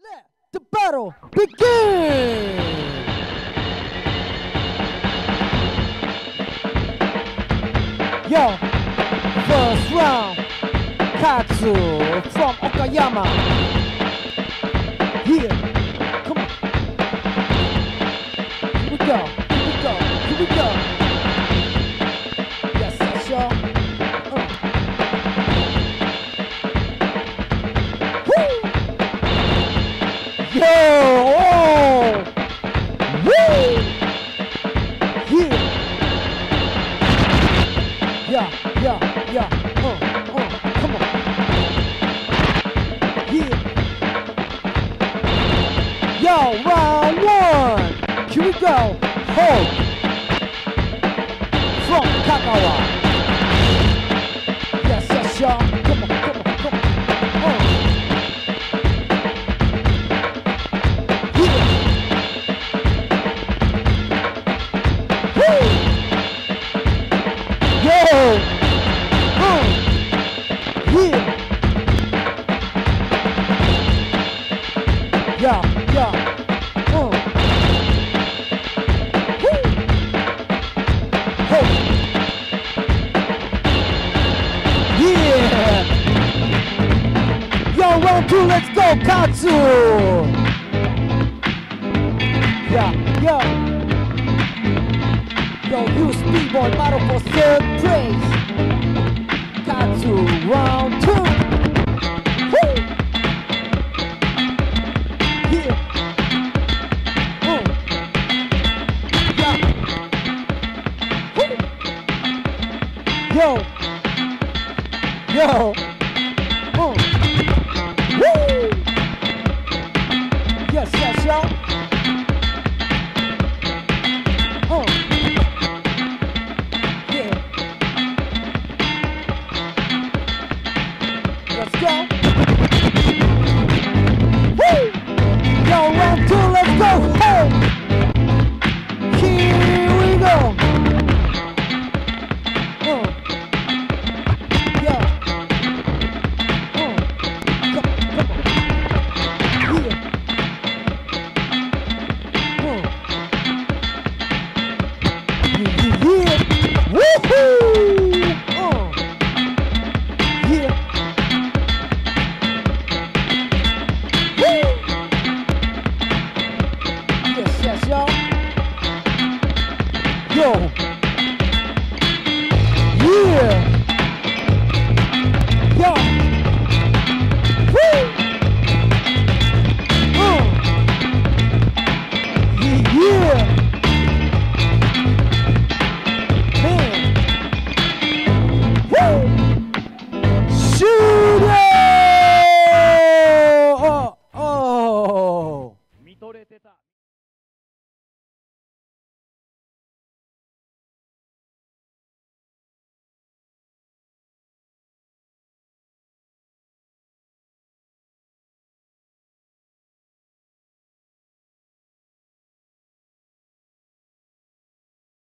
Let the battle begin! Yo, first round, Kazu from Okayama. Here, come on. Here we go, here we go, here we go. Yes, yes, y'all. Woo! Yo, oh! Woo! Yeah. Yeah, yeah, yeah, come on. Yeah. Yo, round one. Here we go. Hold. From Kagawa. Yes, yes, y'all. Come on, come on, come on. Yeah. Woo! Yo! Yeah! Yeah, yeah! Woo! Hey! Yeah! Yo, round two, let's go, Kazu! Yeah, yeah! Yo, you speedboy model for third place. Kazu, round two. Woo! Yeah. Yeah. Woo! Yo. Yo. Woo! Yes, yes, y'all.